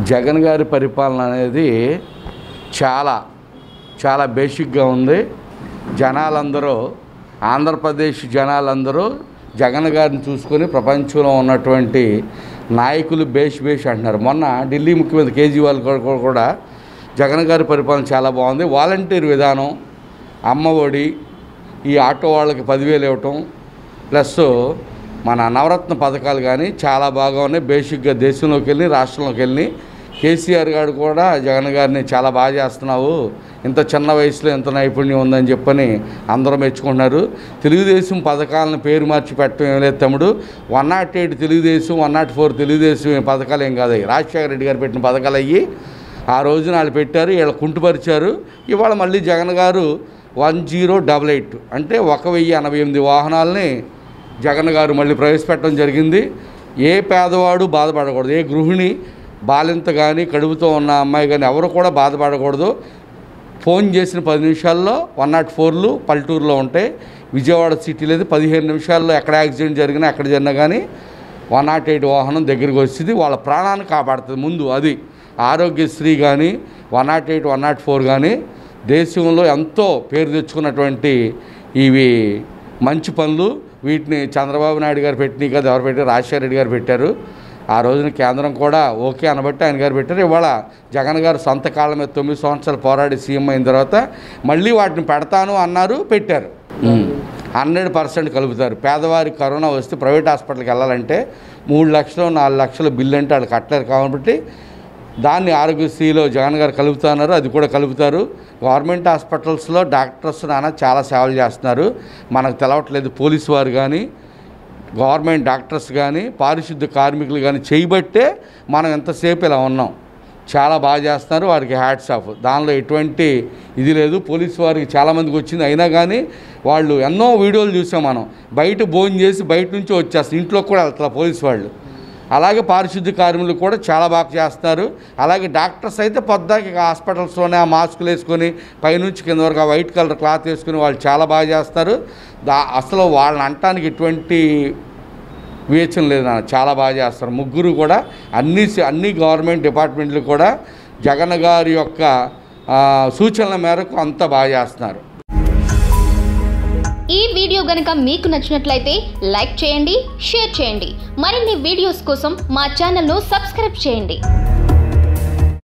జగన్ గారి పరిపాలన అనేది చాలా చాలా బేసిక్గా ఉంది. జనాలందరూ ఆంధ్రప్రదేశ్ జనాలందరూ జగన్ గారిని చూసుకొని ప్రపంచంలో ఉన్నటువంటి నాయకులు బేష్ అంటున్నారు. మొన్న ఢిల్లీ ముఖ్యమంత్రి కేజ్రీవాల్ కూడా జగన్ గారి పరిపాలన చాలా బాగుంది. వాలంటీర్ విధానం, అమ్మఒడి, ఈ ఆటో వాళ్ళకి 10,000 ఇవ్వటం, ప్లస్ మన నవరత్న పథకాలు కానీ చాలా బాగా ఉన్నాయి. బేసిక్గా దేశంలోకి వెళ్ళి రాష్ట్రంలోకి వెళ్ళి కేసీఆర్ గారు కూడా జగన్ గారిని చాలా బాగా చేస్తున్నావు, ఇంత చిన్న వయసులో ఇంత నైపుణ్యం ఉందని చెప్పని అందరూ మెచ్చుకుంటున్నారు. తెలుగుదేశం పథకాలను పేరు మార్చి పెట్టడం ఏం లేదు తమ్ముడు. 108 తెలుగుదేశం, 104 తెలుగుదేశం పథకాలు ఏం కాదు. రాజశేఖర రెడ్డి గారు పెట్టిన పథకాలు అయ్యి ఆ రోజున వాళ్ళు పెట్టారు, వీళ్ళు కుంటుపరిచారు. ఇవాళ మళ్ళీ జగన్ గారు 1088 అంటే 1088 వాహనాలని జగన్ గారు మళ్ళీ ప్రవేశపెట్టడం జరిగింది. ఏ పేదవాడు బాధపడకూడదు, ఏ గృహిణి బాలింత కానీ కడుపుతో ఉన్న అమ్మాయి కానీ ఎవరు కూడా బాధపడకూడదు. ఫోన్ చేసిన 10 నిమిషాల్లో 104లు పల్లెటూరులో ఉంటాయి. విజయవాడ సిటీలో 15 నిమిషాల్లో ఎక్కడ యాక్సిడెంట్ జరిగినా ఎక్కడ జరిగినా కానీ 108 వాహనం దగ్గరికి వచ్చింది, వాళ్ళ ప్రాణాన్ని కాపాడుతుంది. ముందు అది ఆరోగ్యశ్రీ కానీ 108, 104 కానీ దేశంలో ఎంతో పేరు తెచ్చుకున్నటువంటి ఇవి మంచి పనులు. వీటిని చంద్రబాబు నాయుడు గారు పెట్టినాయి కదా, ఎవరు పెట్టారు? రాజశేఖర రెడ్డి గారు పెట్టారు. ఆ రోజున కేంద్రం కూడా ఓకే అనబట్టి ఆయన గారు పెట్టారు. ఇవాళ జగన్ గారు సొంత కాళ్ళ మీద 9 సంవత్సరాలు పోరాడి సీఎం అయిన తర్వాత మళ్ళీ వాటిని పెడతాను అన్నారు, పెట్టారు. 100% కలుపుతారు. పేదవారికి కరోనా వస్తే ప్రైవేట్ హాస్పిటల్కి వెళ్ళాలంటే 3 లక్షలు 4 లక్షల బిల్లు అంటే వాళ్ళు కట్టలేరు. కాబట్టి దాన్ని ఆరోగ్యశ్రీలో జగన్ గారు కలుపుతున్నారు, అది కూడా కలుపుతారు. గవర్నమెంట్ హాస్పిటల్స్లో డాక్టర్స్ చాలా సేవలు చేస్తున్నారు, మనకు తెలవట్లేదు. పోలీసు వారు కానీ, గవర్నమెంట్ డాక్టర్స్ కానీ, పారిశుద్ధ్య కార్మికులు కానీ చేయబట్టే మనం ఎంతసేపు ఇలా ఉన్నాం. చాలా బాగా చేస్తున్నారు, వారికి హ్యాట్స్ ఆఫ్. దానిలో ఎటువంటి ఇది లేదు. పోలీసు వారికి చాలామందికి వచ్చింది, అయినా కానీ వాళ్ళు ఎన్నో వీడియోలు చూసాం మనం. బయట భోజనం చేసి బయట నుంచి వచ్చేస్తారు, ఇంట్లోకి కూడా వెళ్తారు పోలీసు వాళ్ళు. అలాగే పారిశుద్ధ్య కార్మికులు కూడా చాలా బాగా చేస్తారు. అలాగే డాక్టర్స్ అయితే పొద్దాకి హాస్పిటల్స్లోనే ఆ మాస్కులు వేసుకొని పైనుంచి కింద వరకు ఆ వైట్ కలర్ క్లాత్ వేసుకుని వాళ్ళు చాలా బాగా చేస్తారు. అసలు వాళ్ళని అంటానికి ఎటువంటి వివేచన లేదు నాన్న, చాలా బాగా చేస్తారు. ముగ్గురు కూడా అన్ని గవర్నమెంట్ డిపార్ట్మెంట్లు కూడా జగన్ గారి యొక్క సూచనల మేరకు అంతా బాగా చేస్తున్నారు. ఈ వీడియో గనుక మీకు నచ్చినట్లయితే లైక్ చేయండి, షేర్ చేయండి. మరిన్ని వీడియోస్ కోసం మా ఛానల్ను సబ్స్క్రైబ్ చేయండి.